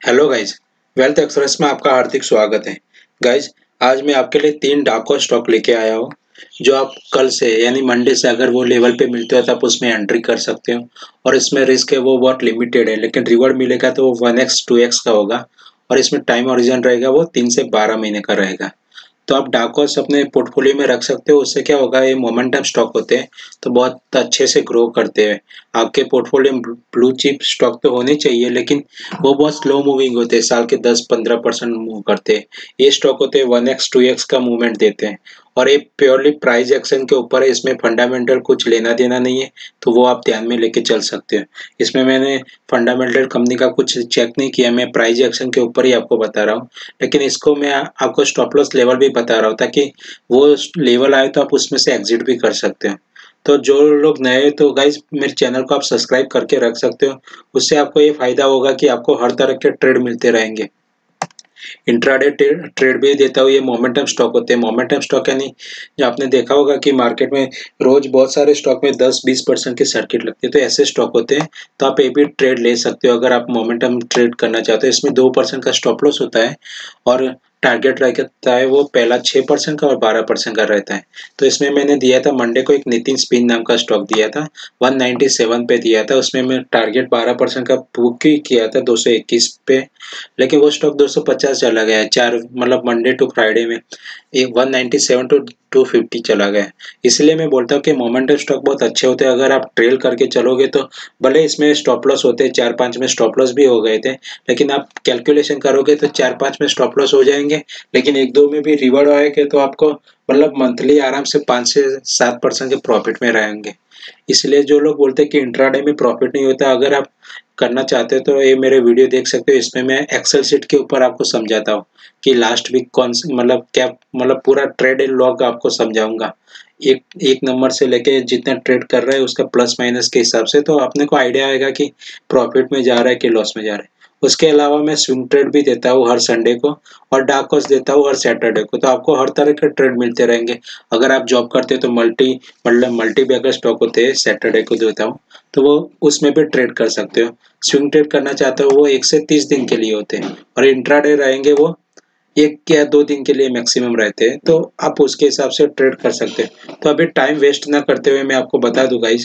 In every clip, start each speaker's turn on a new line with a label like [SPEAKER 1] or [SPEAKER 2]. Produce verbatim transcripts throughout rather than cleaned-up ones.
[SPEAKER 1] Hello guys, wealth express में आपका हार्दिक स्वागत है। गाइज, आज मैं आपके लिए तीन डाको स्टॉक लेके आया हूँ जो आप कल से यानी मंडे से अगर वो लेवल पे मिलते हो तो आप उसमें एंट्री कर सकते हो। और इसमें रिस्क है वो बहुत लिमिटेड है, लेकिन रिवॉर्ड मिलेगा तो वो वन एक्स टू एक्स का होगा। और इसमें टाइम ओरिजन रहेगा वो तीन से बारह महीने का रहेगा। तो आप डाकोस अपने पोर्टफोलियो में रख सकते हो। उससे क्या होगा, ये मोमेंटम स्टॉक होते हैं तो बहुत अच्छे से ग्रो करते हैं। आपके पोर्टफोलियो में ब्लू चिप स्टॉक तो होने चाहिए, लेकिन वो बहुत स्लो मूविंग होते हैं, साल के दस पंद्रह परसेंट मूव करते हैं। ये स्टॉक होते हैं वन एक्स टू एक्स का मूवमेंट देते हैं। और ये प्योरली प्राइस एक्शन के ऊपर है, इसमें फंडामेंटल कुछ लेना देना नहीं है, तो वो आप ध्यान में लेके चल सकते हो। इसमें मैंने फंडामेंटल कंपनी का कुछ चेक नहीं किया, मैं प्राइस एक्शन के ऊपर ही आपको बता रहा हूँ। लेकिन इसको मैं आपको स्टॉप लॉस लेवल भी बता रहा हूँ ताकि वो लेवल आए तो आप उसमें से एग्जिट भी कर सकते हो। तो जो लोग नए तो गाइज मेरे चैनल को आप सब्सक्राइब करके रख सकते हो। उससे आपको ये फायदा होगा कि आपको हर तरह के ट्रेड मिलते रहेंगे। इंट्राडे ट्रेड भी देता हूँ। ये मोमेंटम स्टॉक होते हैं। मोमेंटम स्टॉक यानी जो आपने देखा होगा कि मार्केट में रोज बहुत सारे स्टॉक में दस बीस परसेंट की सर्किट लगती है, तो ऐसे स्टॉक होते हैं। तो आप ये भी ट्रेड ले सकते हो अगर आप मोमेंटम ट्रेड करना चाहते हो। इसमें दो परसेंट का स्टॉप लॉस होता है और टारगेट रहता है वो पहला छः परसेंट का और बारह परसेंट का रहता है। तो इसमें मैंने दिया था मंडे को एक नितिन स्पिन नाम का स्टॉक दिया था, वन नाइन्टी सेवन पे दिया था। उसमें मैं टारगेट बारह परसेंट का बुक ही किया था दो सौ इक्कीस पे, लेकिन वो स्टॉक दो सौ पचास चला गया है चार मतलब मंडे टू फ्राइडे में एक one ninety seven to two fifty चला गया। इसलिए मैं बोलता हूँ कि मोमेंटम स्टॉक बहुत अच्छे होते हैं। अगर आप ट्रेल करके चलोगे तो भले इसमें स्टॉप लॉस होते हैं, चार पांच में स्टॉप लॉस भी हो गए थे, लेकिन आप कैलकुलेशन करोगे तो चार पांच में स्टॉप लॉस हो जाएंगे, लेकिन एक दो में भी रिवॉर्ड आएगा तो आपको मतलब मंथली आराम से पाँच से सात परसेंट के प्रॉफिट में रहेंगे। इसलिए जो लोग बोलते हैं कि इंट्राडे में प्रॉफिट नहीं होता, अगर आप करना चाहते हो तो ये मेरे वीडियो देख सकते हो। इसमें मैं एक्सेल शीट के ऊपर आपको समझाता हूँ कि लास्ट वीक कौन सी मतलब क्या मतलब पूरा ट्रेड लॉग आपको समझाऊंगा, एक एक नंबर से लेके जितना ट्रेड कर रहे हैं उसका प्लस माइनस के हिसाब से, तो अपने को आइडिया आएगा कि प्रॉफिट में जा रहा है कि लॉस में जा रहा है। उसके अलावा मैं स्विंग ट्रेड भी देता हूँ हर संडे को, और डार्क कॉस्ट देता हूँ हर सैटरडे को। तो आपको हर तरह के ट्रेड मिलते रहेंगे। अगर आप जॉब करते हो तो मल्टी मतलब मल्टी बैगर स्टॉक होते हैं, सैटरडे को देता हूँ, तो वो उसमें भी ट्रेड कर सकते हो। स्विंग ट्रेड करना चाहते हो वो एक से तीस दिन के लिए होते हैं, और इंट्राडे रहेंगे वो एक या दो दिन के लिए मैक्सिमम रहते हैं, तो आप उसके हिसाब से ट्रेड कर सकते हैं। तो अभी टाइम वेस्ट ना करते हुए मैं आपको बता दूं गाइस,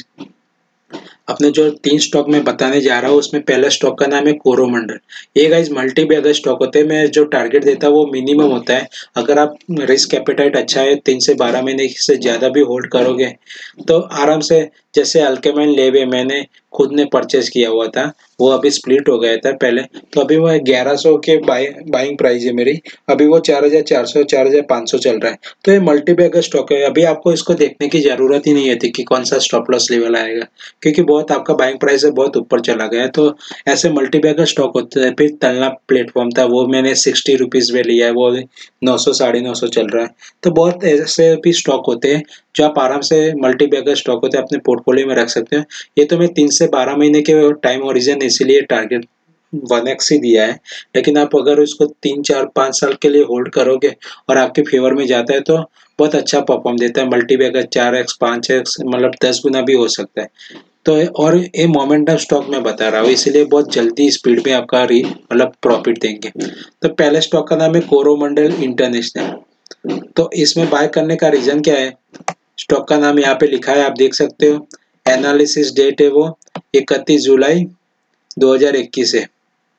[SPEAKER 1] अपने जो तीन स्टॉक में बताने जा रहा हूँ उसमें पहला स्टॉक का नाम है कोरोमंडल। ये गाइस मल्टी बैगर स्टॉक होते हैं। मैं जो टारगेट देता हूँ वो मिनिमम होता है। अगर आप रिस्क एपेटाइट अच्छा है, तीन से बारह महीने से ज्यादा भी होल्ड करोगे तो आराम से, जैसे अल्केमाइन लेवे मैंने खुद ने परचेज किया हुआ था, वो अभी स्प्लिट हो गया था पहले, तो अभी वो ग्यारह सौ के बाइंग प्राइस है मेरी, अभी वो चार हजार चार सौ चार हजार पाँच सौ चल रहा है। तो ये मल्टी बैगर स्टॉक है। अभी आपको इसको देखने की जरूरत ही नहीं है कि कौन सा स्टॉप लॉस लेवल आएगा, क्योंकि बहुत आपका बाइंग प्राइस है बहुत ऊपर चला गया है। तो ऐसे मल्टी बैगर स्टॉक होते हैं। फिर तलना प्लेटफॉर्म था, वो मैंने सिक्सटी रुपीज में लिया है, वो नौ सौ साढ़े नौ सौ चल रहा है। तो बहुत ऐसे भी स्टॉक होते हैं जो आप आराम से मल्टी बैगर स्टॉक होते हैं अपने पोर्टफोलियो में रख सकते हैं। ये तो मैं तीन से बारह महीने के टाइम ओरिजिन इसीलिए टारगेट वन एक्स ही दिया है, लेकिन आप अगर उसको तीन चार पाँच साल के लिए होल्ड करोगे और आपके फेवर में जाता है तो बहुत अच्छा परफॉर्म देता है। मल्टी बैगर चार एक्स पाँच एक्स मतलब दस गुना भी हो सकता है। तो और ये मोमेंटम स्टॉक में बता रहा हूँ, इसलिए बहुत जल्दी स्पीड में आपका री मतलब प्रॉफिट देंगे। तो पहले स्टॉक का नाम है कोरोमंडल इंटरनेशनल। तो इसमें बाय करने का रीजन क्या है, स्टॉक का नाम यहाँ पे लिखा है, आप देख सकते हो। एनालिसिस डेट है वो इकतीस जुलाई दो हज़ार इक्कीस है।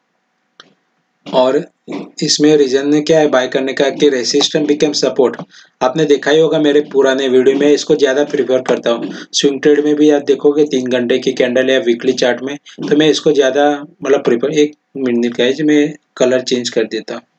[SPEAKER 1] और इसमें रीजन क्या है बाय करने का कि रेसिस्टेंस बिकम सपोर्ट। आपने देखा ही होगा मेरे पुराने वीडियो में, इसको ज्यादा प्रीफर करता हूँ। स्विंग ट्रेड में भी आप देखोगे तीन घंटे की कैंडल या वीकली चार्ट में, तो मैं इसको ज्यादा मतलब प्रीफर। एक मिनट का है, मैं कलर चेंज कर देता हूँ।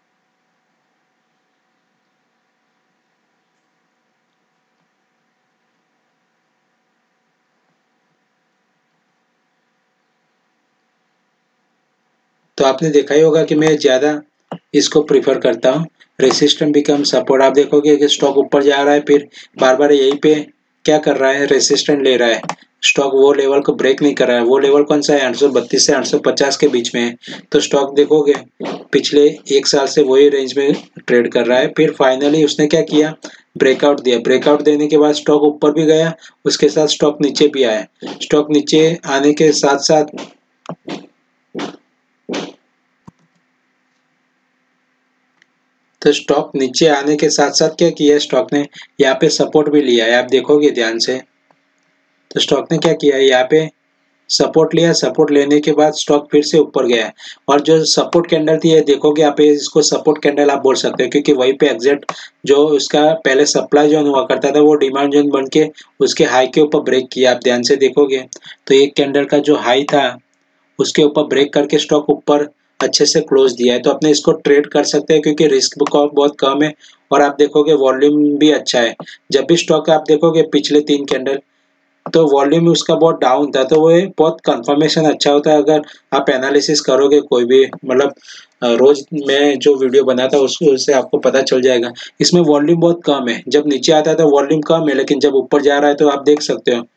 [SPEAKER 1] तो आपने देखा ही होगा कि मैं ज़्यादा इसको प्रीफर करता हूँ। रेसिस्टेंट बिकम सपोर्ट, आप देखोगे कि स्टॉक ऊपर जा रहा है, फिर बार बार यहीं पे क्या कर रहा है, रेसिस्टेंट ले रहा है। स्टॉक वो लेवल को ब्रेक नहीं कर रहा है। वो लेवल कौन सा है, आठ सौ बत्तीस से आठ सौ पचास के बीच में है। तो स्टॉक देखोगे पिछले एक साल से वही रेंज में ट्रेड कर रहा है। फिर फाइनली उसने क्या किया, ब्रेकआउट दिया। ब्रेकआउट देने के बाद स्टॉक ऊपर भी गया, उसके साथ स्टॉक नीचे भी आया। स्टॉक नीचे आने के साथ साथ तो स्टॉक नीचे आने के साथ साथ क्या किया स्टॉक ने, यहाँ पे सपोर्ट भी लिया है, आप देखोगे ध्यान से। तो स्टॉक ने क्या किया है, यहाँ पे सपोर्ट लिया, सपोर्ट लेने के बाद स्टॉक फिर से ऊपर गया है। और जो सपोर्ट कैंडल थी ये देखोगे यहाँ पे, इसको सपोर्ट कैंडल आप बोल सकते हो, क्योंकि वहीं पे एग्जैक्ट जो उसका पहले सप्लाई जोन हुआ करता था वो डिमांड जोन बन के उसके हाई के ऊपर ब्रेक किया। आप ध्यान से देखोगे तो एक कैंडल का जो हाई था उसके ऊपर ब्रेक करके स्टॉक ऊपर अच्छे से क्लोज दिया है। तो अपने इसको ट्रेड कर सकते हैं क्योंकि रिस्क बहुत कम है और आप देखोगे वॉल्यूम भी अच्छा है। जब भी स्टॉक आप देखोगे पिछले तीन कैंडल तो वॉल्यूम उसका बहुत डाउन था, तो वो बहुत कंफर्मेशन अच्छा होता है अगर आप एनालिसिस करोगे कोई भी, मतलब रोज मैं जो वीडियो बनाता हूँ उसको उससे आपको पता चल जाएगा। इसमें वॉल्यूम बहुत कम है, जब नीचे आता है तो वॉल्यूम कम है, लेकिन जब ऊपर जा रहा है तो आप देख सकते हो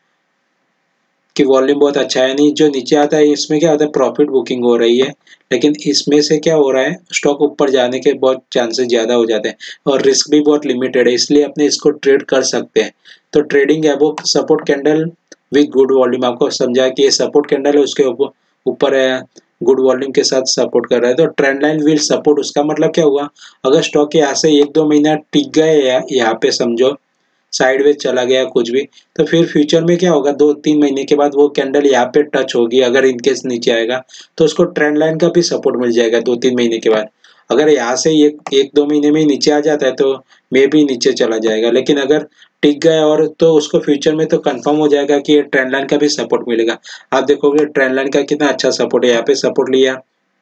[SPEAKER 1] कि वॉल्यूम बहुत अच्छा है। नहीं जो नीचे आता है इसमें क्या होता है, प्रॉफिट बुकिंग हो रही है, लेकिन इसमें से क्या हो रहा है, स्टॉक ऊपर जाने के बहुत चांसेस ज़्यादा हो जाते हैं और रिस्क भी बहुत लिमिटेड है, इसलिए अपने इसको ट्रेड कर सकते हैं। तो trading above support candle with good volume, आपको समझा कि ये सपोर्ट कैंडल है उसके ऊपर ऊपर है, गुड वॉल्यूम के साथ सपोर्ट कर रहा है। तो ट्रेंड लाइन विल सपोर्ट, उसका मतलब क्या हुआ, अगर स्टॉक यहाँ से एक दो महीना टिक गए यहाँ पे समझो साइडवेज चला गया कुछ भी, तो फिर फ्यूचर में क्या होगा, दो तीन महीने के बाद वो कैंडल यहाँ पे टच होगी, अगर इनकेस नीचे आएगा तो उसको ट्रेंड लाइन का भी सपोर्ट मिल जाएगा दो तीन महीने के बाद। अगर यहाँ से एक एक दो महीने में नीचे आ जाता है तो मे भी नीचे चला जाएगा, लेकिन अगर टिक गया और तो उसको फ्यूचर में तो कंफर्म हो जाएगा कि ये ट्रेंड लाइन का भी सपोर्ट मिलेगा। आप देखोगे ट्रेंड लाइन का कितना अच्छा सपोर्ट है, यहाँ पे सपोर्ट लिया,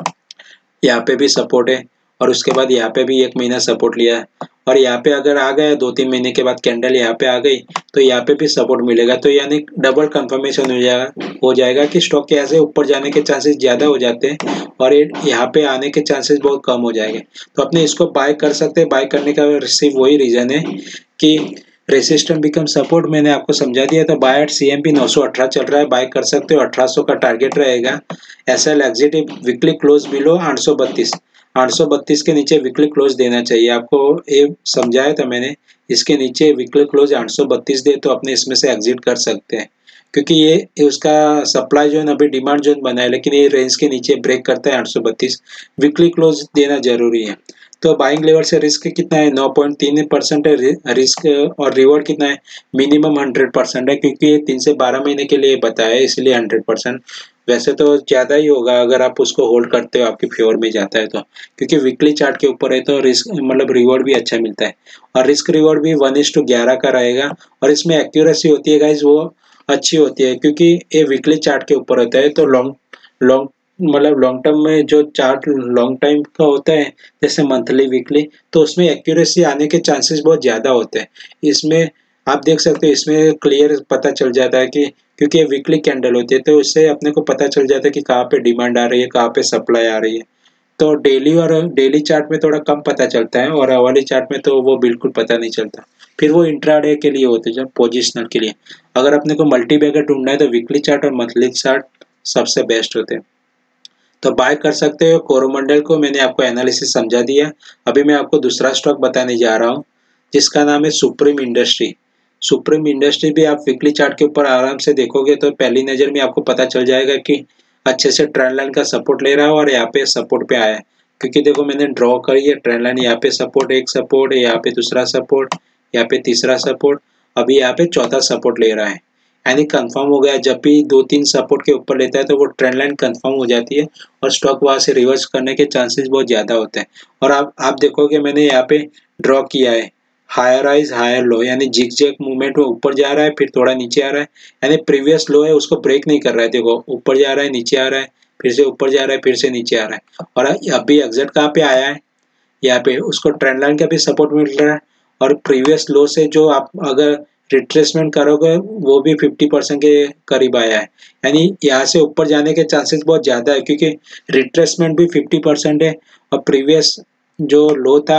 [SPEAKER 1] यहाँ पे भी सपोर्ट है और उसके बाद यहाँ पे भी एक महीना सपोर्ट लिया है और यहाँ पे अगर आ गया दो तीन महीने के बाद कैंडल यहाँ पे आ गई तो यहाँ पे भी सपोर्ट मिलेगा। तो यानी डबल कंफर्मेशन हो जाएगा हो जाएगा कि स्टॉक के ऐसे ऊपर जाने के चांसेस ज़्यादा हो जाते हैं और यहाँ पे आने के चांसेस बहुत कम हो जाएंगे। तो अपने इसको बाय कर सकते हैं। बाय करने का सिर्फ वही रीज़न है कि रेसिस्टेंट बिकम सपोर्ट, मैंने आपको समझा दिया। तो बाय एट सीएमपी नौ सौ अठारह चल रहा है, बाय कर सकते हो, अठारह सौ का टारगेट रहेगा। SL exit weekly close below आठ सौ बत्तीस, आठ सौ बत्तीस के नीचे वीकली क्लोज देना चाहिए। आपको ये समझाया था मैंने, इसके नीचे वीकली क्लोज आठ सौ बत्तीस दे तो अपने इसमें से एग्जिट कर सकते हैं, क्योंकि ये, ये उसका सप्लाई जोन अभी डिमांड जोन बना है, लेकिन ये रेंज के नीचे ब्रेक करता है आठ सौ बत्तीस, वीकली क्लोज देना जरूरी है। तो बाइंग लेवल से रिस्क कितना है, नौ पॉइंट तीन परसेंट है रिस्क, और रिवॉर्ड कितना है, मिनिमम हंड्रेड परसेंट है, क्योंकि ये तीन से बारह महीने के लिए बताया है इसलिए हंड्रेड परसेंट। वैसे तो ज़्यादा ही होगा अगर आप उसको होल्ड करते हो, आपके फेवर में जाता है तो, क्योंकि वीकली चार्ट के ऊपर है तो रिस्क मतलब रिवॉर्ड भी अच्छा मिलता है। और रिस्क रिवॉर्ड भी वन इज टू ग्यारह का रहेगा और इसमें एक्यूरेसी होती है गाइज वो अच्छी होती है, क्योंकि ये वीकली चार्ट के ऊपर होता है। तो लॉन्ग लॉन्ग मतलब लॉन्ग टर्म में जो चार्ट लॉन्ग टाइम का होता है जैसे मंथली वीकली, तो उसमें एक्यूरेसी आने के चांसेस बहुत ज़्यादा होते हैं। इसमें आप देख सकते हो, इसमें क्लियर पता चल जाता है कि, क्योंकि ये वीकली कैंडल होती है तो इससे अपने को पता चल जाता है कि कहाँ पे डिमांड आ रही है, कहाँ पे सप्लाई आ रही है। तो डेली और डेली चार्ट में थोड़ा कम पता चलता है और आवर्ली चार्ट में तो वो बिल्कुल पता नहीं चलता। फिर वो इंट्राडे के लिए होते हैं, जब पोजिशनल के लिए। अगर अपने को मल्टी बैगर ढूंढना है तो वीकली चार्ट और मंथली चार्ट सबसे बेस्ट होते हैं। तो बाय कर सकते हो। कोरोमंडल को मैंने आपको एनालिसिस समझा दिया। अभी मैं आपको दूसरा स्टॉक बताने जा रहा हूँ जिसका नाम है सुप्रीम इंडस्ट्री। सुप्रीम इंडस्ट्री भी आप वीकली चार्ट के ऊपर आराम से देखोगे तो पहली नज़र में आपको पता चल जाएगा कि अच्छे से ट्रेंड लाइन का सपोर्ट ले रहा है और यहाँ पे सपोर्ट पे आया है, क्योंकि देखो मैंने ड्रॉ करी है ट्रेंड लाइन, यहाँ पे सपोर्ट, एक सपोर्ट, यहाँ पे दूसरा सपोर्ट, यहाँ पे तीसरा सपोर्ट, अभी यहाँ पे चौथा सपोर्ट ले रहा है, यानी कंफर्म हो गया। जब भी दो तीन सपोर्ट के ऊपर लेता है तो वो ट्रेंड लाइन कंफर्म हो जाती है और स्टॉक वहाँ से रिवर्स करने के चांसेस बहुत ज़्यादा होते हैं। और आप आप देखोगे मैंने यहाँ पे ड्रॉ किया है हायर राइज हायर लो, यानी जिग जैग मूवमेंट वो ऊपर जा रहा है फिर थोड़ा नीचे आ रहा है, यानी प्रीवियस लो है उसको ब्रेक नहीं कर रहा है। देखो ऊपर जा रहा है, नीचे आ रहा है, फिर से ऊपर जा रहा है, फिर से नीचे आ रहा है। और अभी एग्जिट कहाँ पे आया है, यहाँ पे उसको ट्रेंड लाइन का भी सपोर्ट मिल रहा है और प्रीवियस लो से जो आप अगर रिट्रेसमेंट करोगे वो भी फिफ्टी परसेंट के करीब आया है, यानी यहाँ से ऊपर जाने के चांसेस बहुत ज़्यादा है, क्योंकि रिट्रेसमेंट भी फिफ्टी परसेंट है और प्रीवियस जो लो था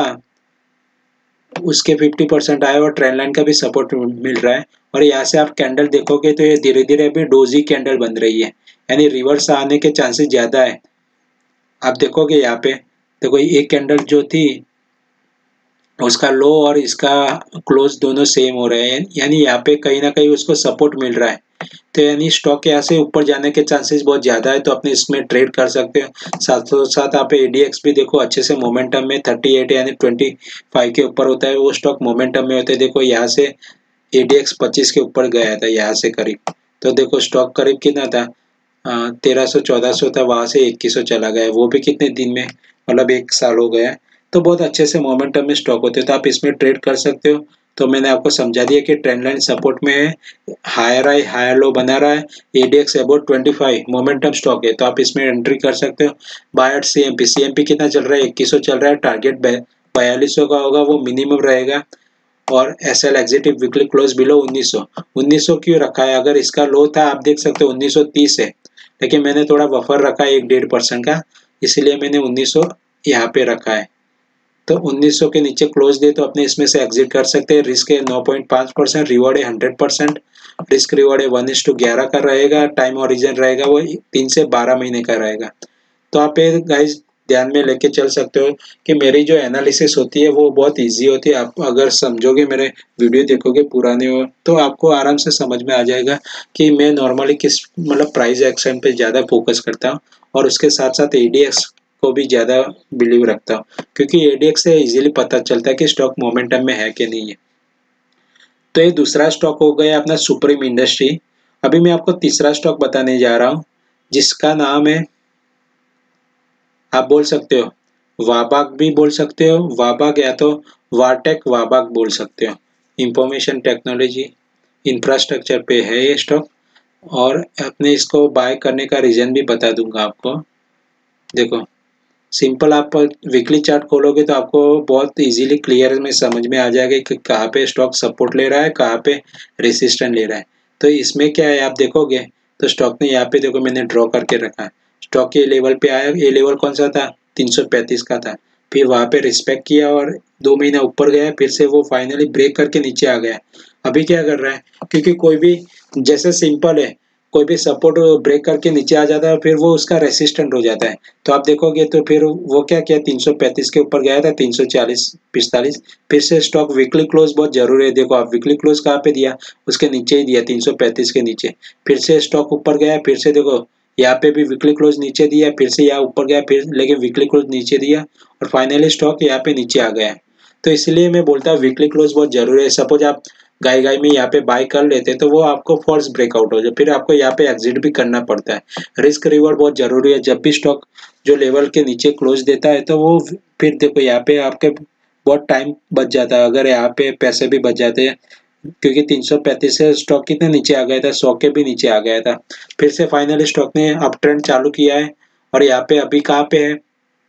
[SPEAKER 1] उसके फिफ्टी परसेंट आया और ट्रेंड लाइन का भी सपोर्ट मिल रहा है। और यहाँ से आप कैंडल देखोगे तो ये धीरे धीरे अभी डोजी कैंडल बन रही है, यानी रिवर्स आने के चांसेस ज़्यादा है। आप देखोगे यहाँ पे देखो एक कैंडल जो थी उसका लो और इसका क्लोज दोनों सेम हो रहे हैं, यानी यहाँ पे कहीं ना कहीं उसको सपोर्ट मिल रहा है। तो यानी स्टॉक यहाँ से ऊपर जाने के चांसेस बहुत ज़्यादा है, तो अपने इसमें ट्रेड कर सकते हो। साथ साथ आप एडीएक्स भी देखो अच्छे से मोमेंटम में अड़तीस यानी पच्चीस के ऊपर होता है, वो स्टॉक मोमेंटम में होता है। देखो यहाँ से एडीएक्स पच्चीस के ऊपर गया था यहाँ से करीब, तो देखो स्टॉक करीब कितना था, तेरह सौ चौदह सौ था, वहां से इक्कीस सौ चला गया, वो भी कितने दिन में, मतलब एक साल हो गया। तो बहुत अच्छे से मोमेंटम में स्टॉक होते हैं, तो आप इसमें ट्रेड कर सकते हो। तो मैंने आपको समझा दिया कि ट्रेंड लाइन सपोर्ट में है, हायर हाई हायर लो बना रहा है, एडीएक्स अबाउट पच्चीस मोमेंटम स्टॉक है, तो आप इसमें एंट्री कर सकते हो। बाय एट सीएमपी, सीएमपी कितना चल रहा है, इक्कीस सौ चल रहा है, टारगेट बयालीस सौ का होगा, वो मिनिमम रहेगा। और एस एल एग्जिटिव वीकली क्लोज बिलो उन्नीस सौ, उन्नीस सौ क्यों रखा है, अगर इसका लो था आप देख सकते हो उन्नीस सौ तीस है, लेकिन मैंने थोड़ा बफर रखा है एक डेढ़ परसेंट का, इसलिए मैंने उन्नीस सौ यहाँ पे रखा है। तो उन्नीस सौ के नीचे क्लोज दे तो अपने इसमें से एग्जिट कर सकते हैं। रिस्क है नौ पॉइंट पाँच परसेंट, रिवॉर्ड है हंड्रेड परसेंट, रिस्क रिवॉर्ड है वन इस टू ग्यारह का रहेगा, टाइम ओरिजिन रहेगा वो तीन से बारह महीने का रहेगा। तो आप ये गाइज ध्यान में लेके चल सकते हो कि मेरी जो एनालिसिस होती है वो बहुत इजी होती है। आप अगर समझोगे, मेरे वीडियो देखोगे पुराने हो, तो आपको आराम से समझ में आ जाएगा कि मैं नॉर्मली किस मतलब प्राइस एक्शन पे ज़्यादा फोकस करता हूँ, और उसके साथ साथ एडीएक्स को भी ज़्यादा बिलीव रखता हूँ, क्योंकि एडीएक्स से इजीली पता चलता है कि स्टॉक मोमेंटम में है कि नहीं है। तो ये दूसरा स्टॉक हो गया अपना सुप्रीम इंडस्ट्री। अभी मैं आपको तीसरा स्टॉक बताने जा रहा हूँ, जिसका नाम है, आप बोल सकते हो वाबाग भी बोल सकते हो, वाबाग या तो वाटेक वाबाग बोल सकते हो। इंफॉर्मेशन टेक्नोलॉजी इंफ्रास्ट्रक्चर पे है ये स्टॉक, और अपने इसको बाय करने का रीजन भी बता दूंगा आपको। देखो सिंपल, आप वीकली चार्ट खोलोगे तो आपको बहुत इजीली क्लियर में समझ में आ जाएगा कि कहाँ पे स्टॉक सपोर्ट ले रहा है, कहाँ पे रेसिस्टेंट ले रहा है। तो इसमें क्या है, आप देखोगे तो स्टॉक ने यहाँ पे देखो मैंने ड्रॉ करके रखा है, स्टॉक ये लेवल पे आया, ये लेवल कौन सा था, तीन सौ पैंतीस का था, फिर वहाँ पे रिस्पेक्ट किया और दो महीना ऊपर गया, फिर से वो फाइनली ब्रेक करके नीचे आ गया। अभी क्या कर रहा है, क्योंकि कोई भी, जैसे सिंपल है, कोई भी सपोर्ट ब्रेक करके नीचे आ जाता है फिर वो उसका रेसिस्टेंट हो जाता है। तो आप देखोगे तो फिर वो क्या किया, तीन सौ पैंतीस के ऊपर गया था, तीन सौ चालीस पिस्तालीस, फिर से स्टॉक वीकली क्लोज बहुत जरूरी है। देखो आप वीकली क्लोज कहाँ पे दिया, उसके नीचे ही दिया, तीन सौ पैंतीस के नीचे, फिर से स्टॉक ऊपर गया, फिर से देखो यहाँ पे भी वीकली क्लोज नीचे दिया, फिर से यहाँ ऊपर गया, फिर लेकिन वीकली क्लोज नीचे दिया, और फाइनली स्टॉक यहाँ पे नीचे आ गया है। तो इसलिए मैं बोलता हूँ वीकली क्लोज बहुत जरूरी है। सपोज आप गाय गाय में यहाँ पे बाय कर लेते तो वो आपको फॉल्स ब्रेकआउट हो जाए, फिर आपको यहाँ पे एग्जिट भी करना पड़ता है। रिस्क रिवॉर्ड बहुत जरूरी है, जब भी स्टॉक जो लेवल के नीचे क्लोज देता है तो वो फिर देखो यहाँ पे आपके बहुत टाइम बच जाता है, अगर यहाँ पे पैसे भी बच जाते हैं, क्योंकि तीन सौ पैंतीस से स्टॉक कितने नीचे आ गया था, सौ के भी नीचे आ गया था। फिर से फाइनली स्टॉक ने अप ट्रेंड चालू किया है, और यहाँ पे अभी कहाँ पे है,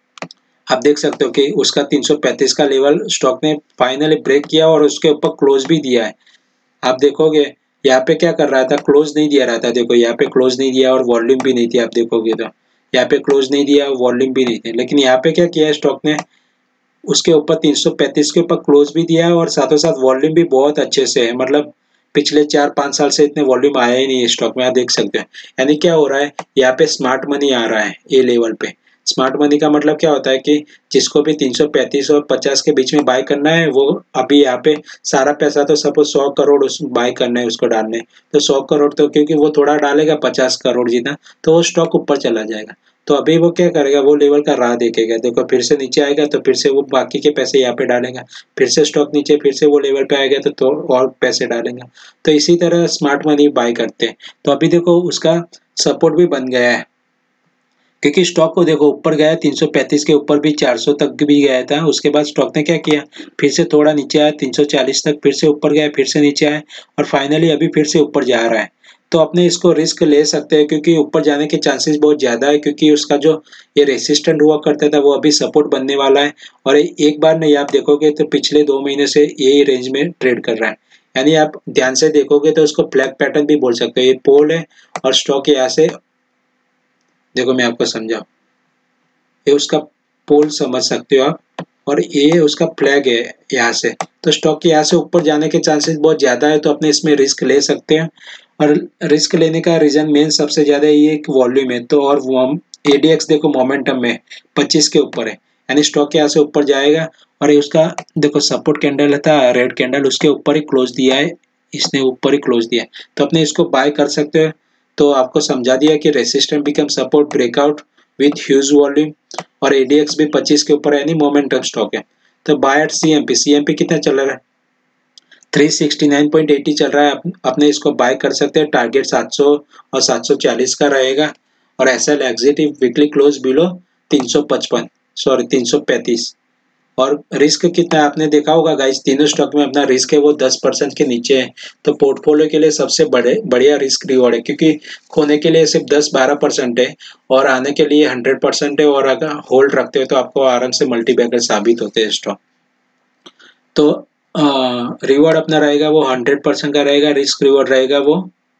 [SPEAKER 1] आप देख सकते हो कि उसका तीन सौ पैंतीस का लेवल स्टॉक ने फाइनली ब्रेक किया और उसके ऊपर क्लोज भी दिया है। आप देखोगे यहाँ पे क्या कर रहा था, क्लोज नहीं दिया रहा था, देखो यहाँ पे क्लोज नहीं दिया और वॉल्यूम भी नहीं थी। आप देखोगे तो यहाँ पे क्लोज नहीं दिया, वॉल्यूम भी नहीं थे, लेकिन यहाँ पे क्या किया स्टॉक ने, उसके ऊपर तीन सौ पैंतीस के ऊपर क्लोज भी दिया और साथों साथ वॉल्यूम भी बहुत अच्छे से है। मतलब पिछले चार पाँच साल से इतने वॉल्यूम आया ही नहीं है स्टॉक में, आप देख सकते हैं। यानी क्या हो रहा है, यहाँ पे स्मार्ट मनी आ रहा है ए लेवल पे। स्मार्ट मनी का मतलब क्या होता है कि जिसको भी तीन सौ पैंतीस और पचास के बीच में बाय करना है, वो अभी यहाँ पे सारा पैसा तो सपोज सौ करोड़ उस बाय करना है उसको डालने, तो सौ करोड़ तो क्योंकि वो थोड़ा डालेगा पचास करोड़ जितना, तो वो स्टॉक ऊपर चला जाएगा। तो अभी वो क्या करेगा, वो लेवल का राह देखेगा, देखो फिर से नीचे आएगा तो फिर से वो बाकी के पैसे यहाँ पे डालेगा, फिर से स्टॉक नीचे, फिर से वो लेवल पे आएगा तो, तो और पैसे डालेगा। तो इसी तरह स्मार्ट मनी बाय करते हैं। तो अभी देखो उसका सपोर्ट भी बन गया है, क्योंकि स्टॉक को देखो ऊपर गया तीन सौ पैंतीस के ऊपर भी चार सौ तक भी गया था, उसके बाद स्टॉक ने क्या किया, फिर से थोड़ा नीचे आया तीन सौ चालीस तक, फिर से ऊपर गया, फिर से नीचे आया, और फाइनली अभी फिर से ऊपर जा रहा है। तो अपने इसको रिस्क ले सकते हैं, क्योंकि ऊपर जाने के चांसेस बहुत ज़्यादा है, क्योंकि उसका जो ये रेसिस्टेंट हुआ करता था वो अभी सपोर्ट बनने वाला है। और एक बार नहीं, आप देखोगे तो पिछले दो महीने से यही रेंज में ट्रेड कर रहा है। यानी आप ध्यान से देखोगे तो उसको फ्लैग पैटर्न भी बोल सकते हो। ये पोल है और स्टॉक यहाँ से देखो, मैं आपको समझाऊं, ये उसका पोल समझ सकते हो आप, और ये उसका फ्लैग है यहाँ से। तो स्टॉक के यहाँ से ऊपर जाने के चांसेस बहुत ज़्यादा है, तो अपने इसमें रिस्क ले सकते हैं। और रिस्क लेने का रीज़न मेन सबसे ज़्यादा ये कि वॉल्यूम है। तो और वो हम एडीएक्स देखो मोमेंटम में पच्चीस के ऊपर है, यानी स्टॉक के यहाँ से ऊपर जाएगा। और ये उसका देखो सपोर्ट कैंडल था रेड कैंडल, उसके ऊपर ही क्लोज दिया है इसने ऊपर ही क्लोज दिया, तो अपने इसको बाय कर सकते हो। तो आपको समझा दिया कि resistance become support breakout with huge volume, और एडीएक्स भी पच्चीस के ऊपर यानी मोमेंटम स्टॉक है। तो बाय एट सीएमपी, सीएमपी कितना चल रहा है, तीन सौ उनहत्तर पॉइंट अस्सी चल रहा है, अपने इसको बाय कर सकते हैं। टारगेट सात सौ और सात सौ चालीस का रहेगा, और SL exit weekly close below तीन सौ पचपन सॉरी तीन सौ पैंतीस। और रिस्क कितना है आपने देखा होगा गाइस, तीनों स्टॉक में अपना रिस्क है वो दस परसेंट के नीचे है। तो पोर्टफोलियो के लिए सबसे बड़े बढ़िया रिस्क रिवॉर्ड है, क्योंकि खोने के लिए सिर्फ दस बारह परसेंट है और आने के लिए हंड्रेड परसेंट है। और अगर होल्ड रखते हो तो आपको आराम से मल्टीबैगर साबित होते हैं स्टॉक। तो रिवॉर्ड अपना रहेगा वो हंड्रेड परसेंट का रहेगा, रिस्क रिवॉर्ड रहेगा वो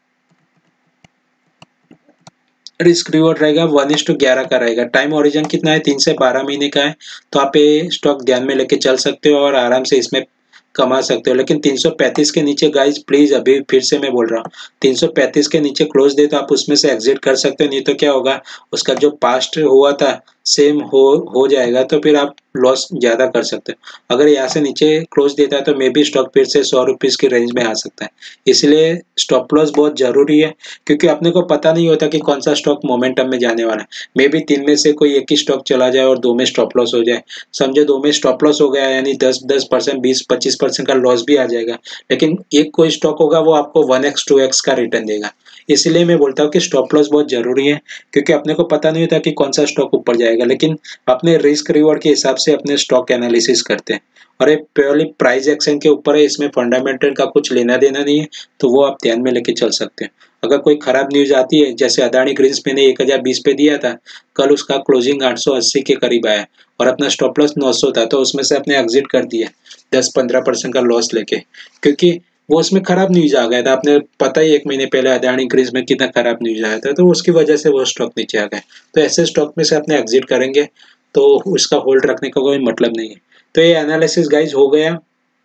[SPEAKER 1] रिस्क रिवॉर्ड रहेगा वन इस टू ग्यारह का रहेगा। टाइम ओरिजिन कितना है, तीन से बारह महीने का है। तो आप ये स्टॉक ध्यान में लेके चल सकते हो और आराम से इसमें कमा सकते हो। लेकिन तीन सौ पैंतीस के नीचे गाइज प्लीज, अभी फिर से मैं बोल रहा हूँ, तीन सौ पैंतीस के नीचे क्लोज दे तो आप उसमें से एग्जिट कर सकते हो। नहीं तो क्या होगा, उसका जो पास्ट हुआ था सेम हो हो जाएगा, तो फिर आप लॉस ज्यादा कर सकते हो। अगर यहाँ से नीचे क्लोज देता है तो मे बी स्टॉक फिर से सौ रुपीज की रेंज में आ सकता है। इसलिए स्टॉप लॉस बहुत जरूरी है, क्योंकि अपने को पता नहीं होता कि कौन सा स्टॉक मोमेंटम में जाने वाला है। मे बी तीन में से कोई एक ही स्टॉक चला जाए और दो में स्टॉप लॉस हो जाए। समझो दो में स्टॉप लॉस हो गया यानी दस दस परसेंट बीस पच्चीस परसेंट का लॉस भी आ जाएगा। लेकिन एक कोई स्टॉक होगा वो आपको वन एक्स टू एक्स का रिटर्न देगा। इसलिए मैं बोलता हूँ कि स्टॉप लॉस बहुत जरूरी है, क्योंकि अपने को पता नहीं होता कि कौन सा स्टॉक ऊपर जाएगा। लेकिन अपने रिस्क रिवॉर्ड के हिसाब से अपने स्टॉक एनालिसिस करते हैं, और ये प्योरली प्राइस एक्शन के ऊपर है, इसमें फंडामेंटल का कुछ लेना देना नहीं है। तो वो आप ध्यान में लेके चल सकते हैं। अगर कोई खराब न्यूज आती है, जैसे अदानी ग्रीन्स मैंने एक हज़ार बीस पे दिया था, कल उसका क्लोजिंग आठ सौ अस्सी के करीब आया और अपना स्टॉप लॉस नौ सौ था, तो उसमें से अपने एग्जिट कर दिया दस पंद्रह परसेंट का लॉस लेके, क्योंकि वो उसमें खराब न्यूज आ गया था। आपने पता ही एक महीने पहले अदानी ग्रीन्स में कितना खराब न्यूज आया था, तो उसकी वजह से वो स्टॉक नीचे आ गया। तो ऐसे स्टॉक में से अपने एग्जिट करेंगे तो उसका होल्ड रखने का कोई मतलब नहीं है। तो ये एनालिसिस गाइज हो गया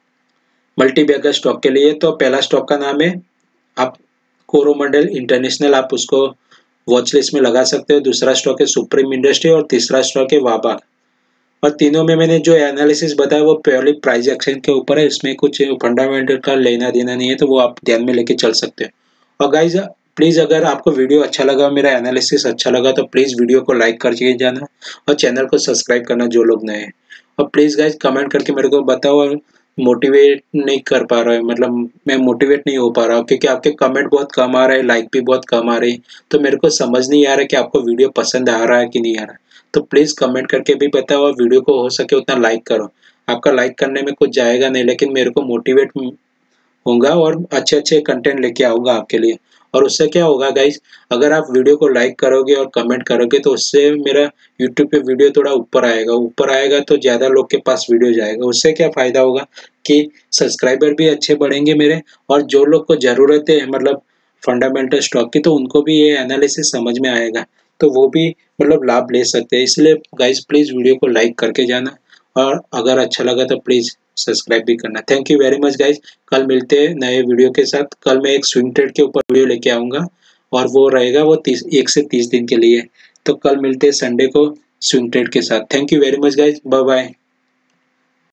[SPEAKER 1] मल्टी बैगर स्टॉक के लिए। तो पहला स्टॉक का नाम है आप कोरोमंडल इंटरनेशनल, आप उसको वॉच लिस्ट में लगा सकते हो। दूसरा स्टॉक है सुप्रीम इंडस्ट्री और तीसरा स्टॉक है वाबा। और तीनों में मैंने जो एनालिसिस बताया वो प्योरली प्राइस एक्शन के ऊपर है, इसमें कुछ फंडामेंटल का लेना देना नहीं है, तो वो आप ध्यान में लेके चल सकते हो। और गाइज प्लीज अगर आपको वीडियो अच्छा लगा, मेरा एनालिसिस अच्छा लगा, तो प्लीज वीडियो को लाइक करके जाना और चैनल को सब्सक्राइब करना जो लोग नए हैं। और प्लीज गाइज कमेंट करके मेरे को बताओ, और मोटिवेट नहीं कर पा रहा है, मतलब मैं मोटिवेट नहीं हो पा रहा हूँ, क्योंकि आपके कमेंट बहुत कम आ रहे हैं, लाइक भी बहुत कम आ रही है। तो मेरे को समझ नहीं आ रहा है कि आपको वीडियो पसंद आ रहा है कि नहीं आ रहा है। तो प्लीज कमेंट करके भी बताओ, और वीडियो को हो सके उतना लाइक करो। आपका लाइक करने में कुछ जाएगा नहीं, लेकिन मेरे को मोटिवेट होगा और अच्छे अच्छे कंटेंट लेके आऊंगा आपके लिए। और उससे क्या होगा गाइज, अगर आप वीडियो को लाइक करोगे और कमेंट करोगे तो उससे मेरा यूट्यूब पे वीडियो थोड़ा ऊपर आएगा ऊपर आएगा तो ज़्यादा लोग के पास वीडियो जाएगा। उससे क्या फ़ायदा होगा कि सब्सक्राइबर भी अच्छे बढ़ेंगे मेरे, और जो लोग को ज़रूरत है मतलब फंडामेंटल स्टॉक की, तो उनको भी ये एनालिसिस समझ में आएगा, तो वो भी मतलब लाभ ले सकते हैं। इसलिए गाइज प्लीज़ वीडियो को लाइक करके जाना, और अगर अच्छा लगा तो प्लीज़ सब्सक्राइब भी करना। Thank you very much guys. कल मिलते हैं नए वीडियो के साथ। कल मैं एक स्विंग ट्रेड के ऊपर वीडियो लेके आऊँगा, और वो रहेगा वो तीस एक से तीस दिन के लिए। तो कल मिलते हैं संडे को स्विंग ट्रेड के साथ। Thank you very much guys, bye bye.